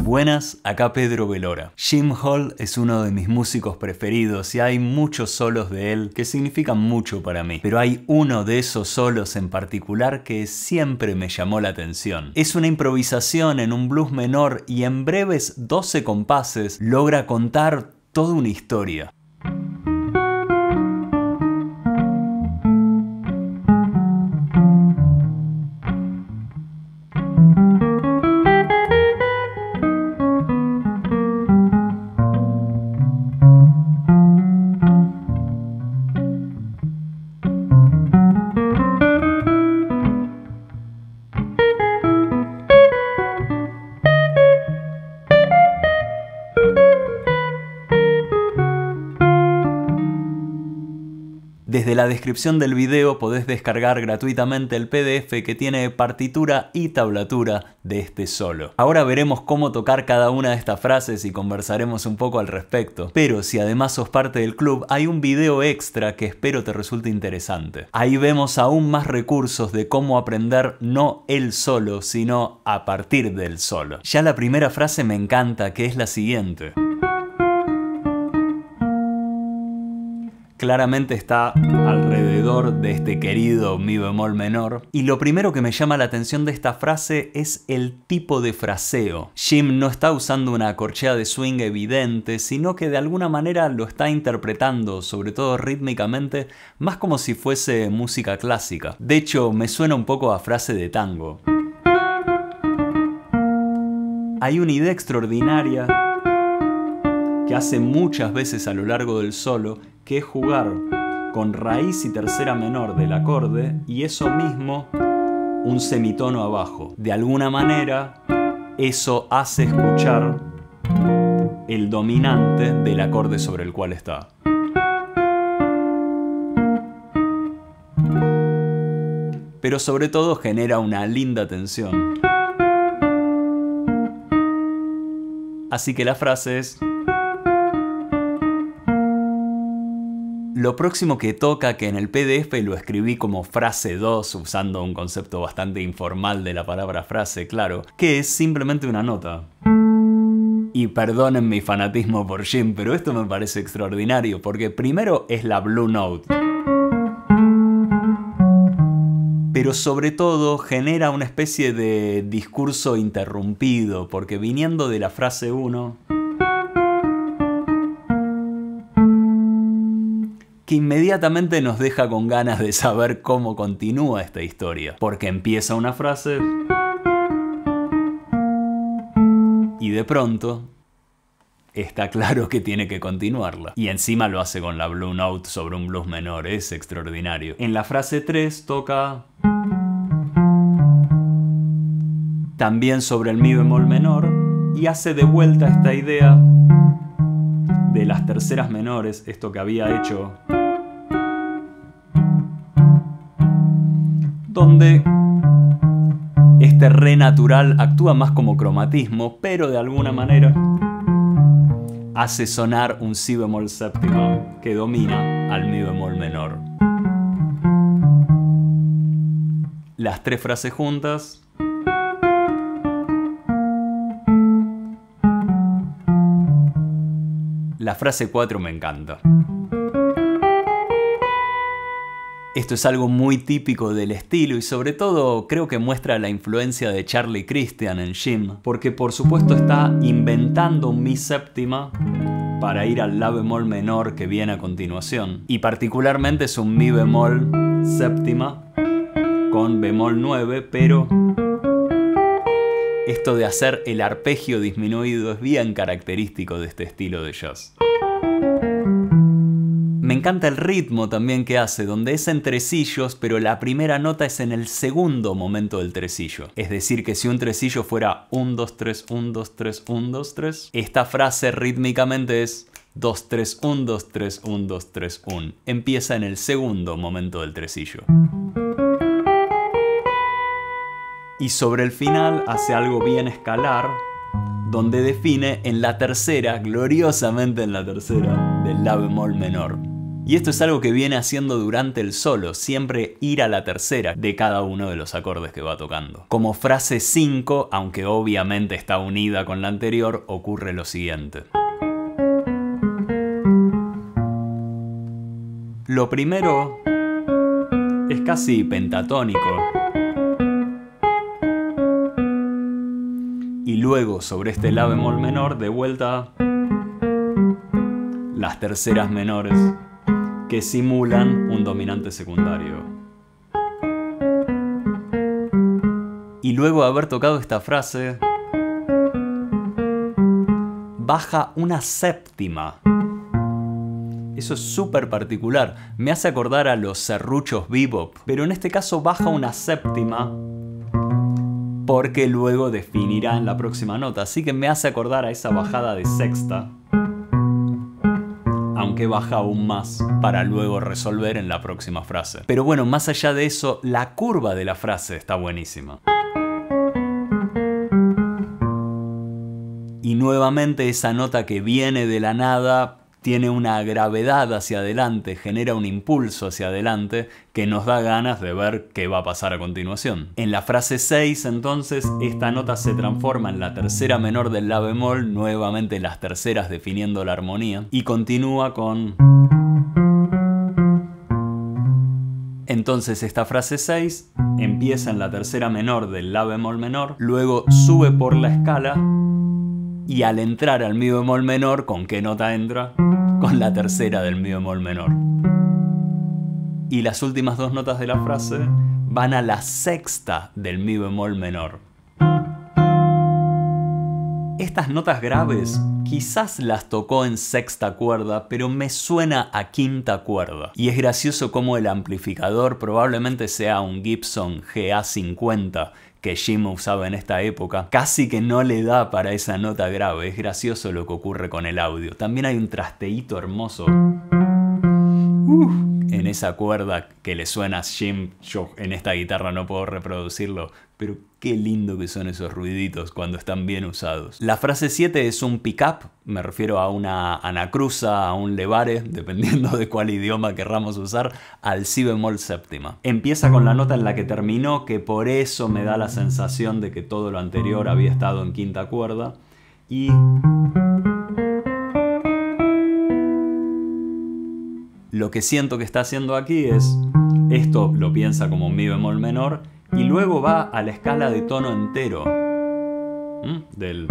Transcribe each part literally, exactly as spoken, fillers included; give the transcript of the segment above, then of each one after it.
Buenas, acá Pedro Velora. Jim Hall es uno de mis músicos preferidos y hay muchos solos de él que significan mucho para mí. Pero hay uno de esos solos en particular que siempre me llamó la atención. Es una improvisación en un blues menor y en breves doce compases logra contar toda una historia. Desde la descripción del video podés descargar gratuitamente el P D F que tiene partitura y tablatura de este solo. Ahora veremos cómo tocar cada una de estas frases y conversaremos un poco al respecto. Pero si además sos parte del club, hay un video extra que espero te resulte interesante. Ahí vemos aún más recursos de cómo aprender no el solo, sino a partir del solo. Ya la primera frase me encanta, que es la siguiente. Claramente está alrededor de este querido mi bemol menor. Y lo primero que me llama la atención de esta frase es el tipo de fraseo. Jim no está usando una corchea de swing evidente, sino que de alguna manera lo está interpretando, sobre todo rítmicamente, más como si fuese música clásica. De hecho, me suena un poco a frase de tango. Hay una idea extraordinaria que hace muchas veces a lo largo del solo, que es jugar con raíz y tercera menor del acorde y eso mismo un semitono abajo. De alguna manera eso hace escuchar el dominante del acorde sobre el cual está. Pero sobre todo genera una linda tensión. Así que la frase es: lo próximo que toca, que en el P D F lo escribí como frase dos, usando un concepto bastante informal de la palabra frase, claro, que es simplemente una nota. Y perdonen mi fanatismo por Jim, pero esto me parece extraordinario, porque primero es la Blue Note. Pero sobre todo genera una especie de discurso interrumpido, porque viniendo de la frase uno... que inmediatamente nos deja con ganas de saber cómo continúa esta historia. Porque empieza una frase y de pronto está claro que tiene que continuarla. Y encima lo hace con la Blue Note sobre un blues menor, es extraordinario. En la frase tres toca también sobre el mi bemol menor y hace de vuelta esta idea de las terceras menores, esto que había hecho, donde este re natural actúa más como cromatismo, pero de alguna manera hace sonar un si bemol séptima que domina al mi bemol menor. Las tres frases juntas. La frase cuatro me encanta. Esto es algo muy típico del estilo y sobre todo creo que muestra la influencia de Charlie Christian en Jim, porque por supuesto está inventando un mi séptima para ir al la bemol menor que viene a continuación. Y particularmente es un mi bemol séptima con bemol nueve, pero esto de hacer el arpegio disminuido es bien característico de este estilo de jazz. Me encanta el ritmo también que hace, donde es en tresillos, pero la primera nota es en el segundo momento del tresillo. Es decir, que si un tresillo fuera uno, dos, tres, uno, dos, tres, uno, dos, tres, esta frase rítmicamente es dos, tres, uno, dos, tres, uno, dos, tres, uno. Empieza en el segundo momento del tresillo. Y sobre el final hace algo bien escalar, donde define en la tercera, gloriosamente en la tercera, del la bemol menor. Y esto es algo que viene haciendo durante el solo, siempre ir a la tercera de cada uno de los acordes que va tocando. Como frase cinco, aunque obviamente está unida con la anterior, ocurre lo siguiente. Lo primero es casi pentatónico. Y luego, sobre este la bemol menor, de vuelta las terceras menores que simulan un dominante secundario. Y luego de haber tocado esta frase, baja una séptima. Eso es súper particular. Me hace acordar a los serruchos bebop, pero en este caso baja una séptima porque luego definirá en la próxima nota. Así que me hace acordar a esa bajada de sexta, aunque baja aún más para luego resolver en la próxima frase. Pero bueno, más allá de eso, la curva de la frase está buenísima. Y nuevamente esa nota que viene de la nada tiene una gravedad hacia adelante, genera un impulso hacia adelante que nos da ganas de ver qué va a pasar a continuación. En la frase seis, entonces, esta nota se transforma en la tercera menor del la bemol, nuevamente las terceras definiendo la armonía, y continúa con... Entonces esta frase seis empieza en la tercera menor del la bemol menor, luego sube por la escala, y al entrar al mi bemol menor, ¿con qué nota entra? Con la tercera del mi bemol menor. Y las últimas dos notas de la frase van a la sexta del mi bemol menor. Estas notas graves quizás las tocó en sexta cuerda, pero me suena a quinta cuerda. Y es gracioso cómo el amplificador probablemente sea un Gibson G A cincuenta, que Jim usaba en esta época, casi que no le da para esa nota grave. Es gracioso lo que ocurre con el audio. También hay un trasteíto hermoso uh, en esa cuerda que le suena a Jim. Yo en esta guitarra no puedo reproducirlo, pero qué lindo que son esos ruiditos cuando están bien usados. La frase siete es un pick-up, me refiero a una anacruza, a un levare, dependiendo de cuál idioma querramos usar, al si bemol séptima. Empieza con la nota en la que terminó, que por eso me da la sensación de que todo lo anterior había estado en quinta cuerda, y... lo que siento que está haciendo aquí es, esto lo piensa como un mi bemol menor, y luego va a la escala de tono entero. ¿Mm? Del...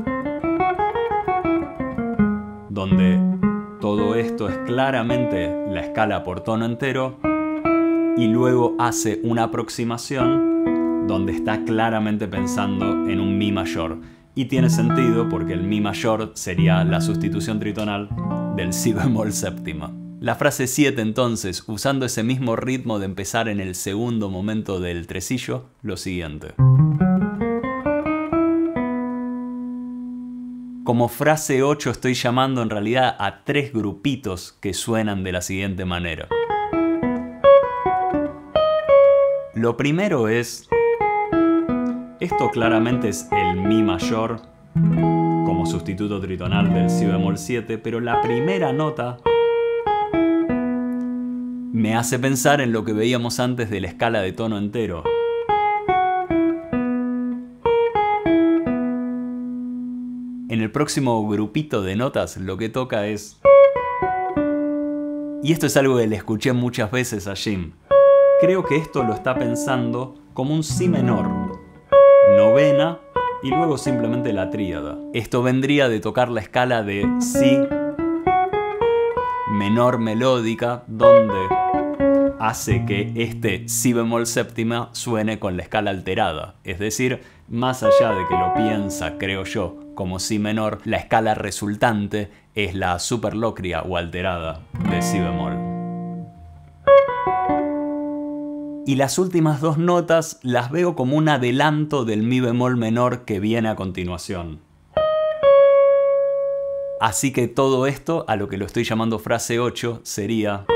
donde todo esto es claramente la escala por tono entero, y luego hace una aproximación donde está claramente pensando en un mi mayor. Y tiene sentido porque el mi mayor sería la sustitución tritonal del si bemol séptima. La frase siete entonces, usando ese mismo ritmo de empezar en el segundo momento del tresillo, lo siguiente. Como frase ocho estoy llamando en realidad a tres grupitos que suenan de la siguiente manera. Lo primero es... esto claramente es el mi mayor como sustituto tritonal del si bemol siete, pero la primera nota me hace pensar en lo que veíamos antes de la escala de tono entero. En el próximo grupito de notas lo que toca es... y esto es algo que le escuché muchas veces a Jim. Creo que esto lo está pensando como un si menor, novena y luego simplemente la tríada. Esto vendría de tocar la escala de si menor melódica, donde hace que este si bemol séptima suene con la escala alterada. Es decir, más allá de que lo piensa, creo yo, como si menor, la escala resultante es la superlocria o alterada de si bemol. Y las últimas dos notas las veo como un adelanto del mi bemol menor que viene a continuación. Así que todo esto, a lo que lo estoy llamando frase ocho, sería...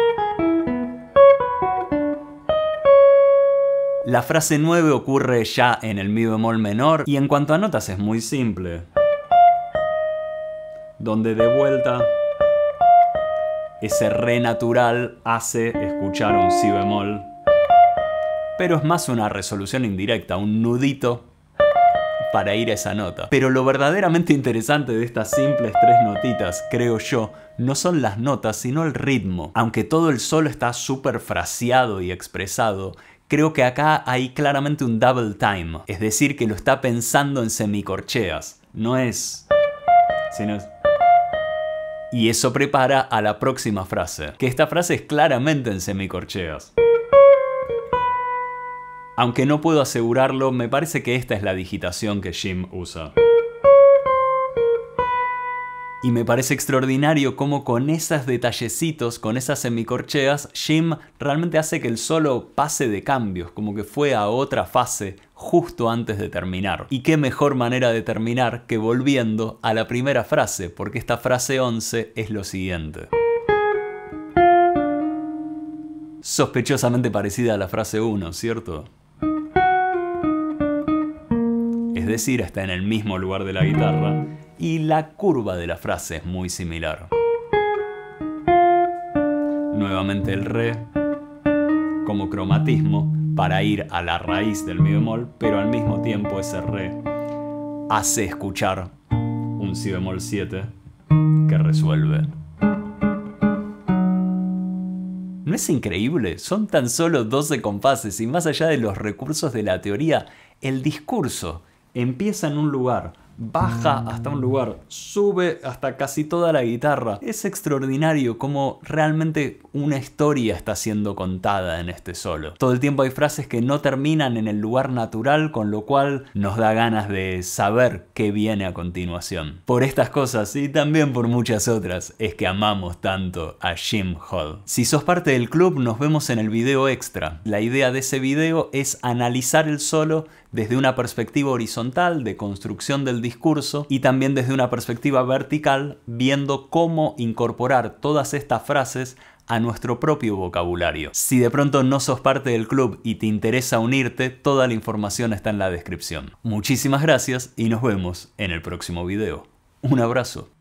La frase nueve ocurre ya en el mi bemol menor y en cuanto a notas es muy simple. Donde de vuelta ese re natural hace escuchar un si bemol, pero es más una resolución indirecta, un nudito para ir a esa nota. Pero lo verdaderamente interesante de estas simples tres notitas, creo yo, no son las notas, sino el ritmo. Aunque todo el solo está súper fraseado y expresado, creo que acá hay claramente un double time, es decir, que lo está pensando en semicorcheas. No es... sino es... Y eso prepara a la próxima frase, que esta frase es claramente en semicorcheas. Aunque no puedo asegurarlo, me parece que esta es la digitación que Jim usa. Y me parece extraordinario cómo con esos detallecitos, con esas semicorcheas, Jim realmente hace que el solo pase de cambios, como que fue a otra fase justo antes de terminar. Y qué mejor manera de terminar que volviendo a la primera frase, porque esta frase once es lo siguiente. Sospechosamente parecida a la frase uno, ¿cierto? Es decir, está en el mismo lugar de la guitarra y la curva de la frase es muy similar. Nuevamente el re como cromatismo para ir a la raíz del mi bemol, pero al mismo tiempo ese re hace escuchar un si bemol siete que resuelve. ¿No es increíble? Son tan solo doce compases y más allá de los recursos de la teoría, el discurso empieza en un lugar, baja hasta un lugar, sube hasta casi toda la guitarra. Es extraordinario cómo realmente una historia está siendo contada en este solo. Todo el tiempo hay frases que no terminan en el lugar natural, con lo cual nos da ganas de saber qué viene a continuación. Por estas cosas y también por muchas otras es que amamos tanto a Jim Hall. Si sos parte del club, nos vemos en el video extra. La idea de ese video es analizar el solo desde una perspectiva horizontal de construcción del discurso y también desde una perspectiva vertical, viendo cómo incorporar todas estas frases a nuestro propio vocabulario. Si de pronto no sos parte del club y te interesa unirte, toda la información está en la descripción. Muchísimas gracias y nos vemos en el próximo video. Un abrazo.